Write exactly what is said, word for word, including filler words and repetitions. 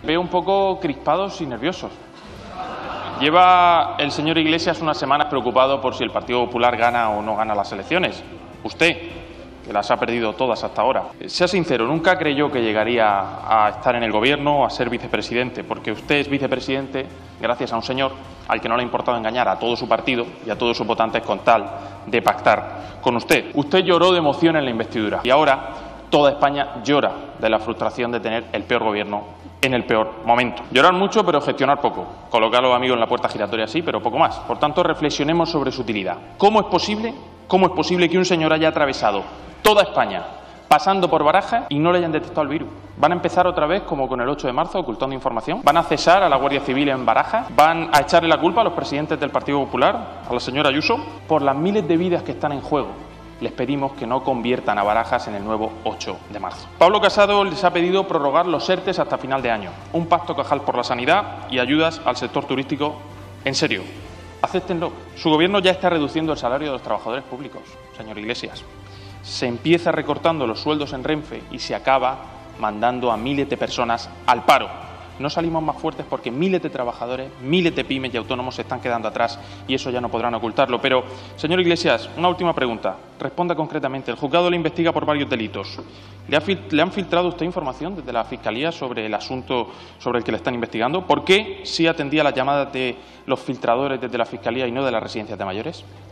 Veo un poco crispados y nerviosos. Lleva el señor Iglesias unas semanas preocupado por si el Partido Popular gana o no gana las elecciones. Usted, que las ha perdido todas hasta ahora. Sea sincero, nunca creyó que llegaría a estar en el Gobierno o a ser vicepresidente, porque usted es vicepresidente gracias a un señor al que no le ha importado engañar a todo su partido y a todos sus votantes con tal de pactar con usted. Usted lloró de emoción en la investidura y ahora toda España llora de la frustración de tener el peor Gobierno en el peor momento. Llorar mucho, pero gestionar poco. Colocar a los amigos en la puerta giratoria sí, pero poco más. Por tanto, reflexionemos sobre su utilidad. ¿Cómo es posible, cómo es posible que un señor haya atravesado toda España pasando por Barajas y no le hayan detectado el virus? ¿Van a empezar otra vez, como con el ocho de marzo, ocultando información? ¿Van a cesar a la Guardia Civil en Barajas? ¿Van a echarle la culpa a los presidentes del Partido Popular, a la señora Ayuso? Por las miles de vidas que están en juego, les pedimos que no conviertan a Barajas en el nuevo ocho de marzo. Pablo Casado les ha pedido prorrogar los ERTES hasta final de año, un pacto Cajal por la sanidad y ayudas al sector turístico. En serio, acéptenlo. Su Gobierno ya está reduciendo el salario de los trabajadores públicos, señor Iglesias. Se empieza recortando los sueldos en Renfe y se acaba mandando a miles de personas al paro. No salimos más fuertes porque miles de trabajadores, miles de pymes y autónomos se están quedando atrás y eso ya no podrán ocultarlo. Pero, señor Iglesias, una última pregunta. Responda concretamente. El juzgado le investiga por varios delitos. ¿Le, ha, ¿Le han filtrado usted información desde la Fiscalía sobre el asunto sobre el que le están investigando? ¿Por qué sí atendía las llamadas de los filtradores desde la Fiscalía y no de las residencias de mayores?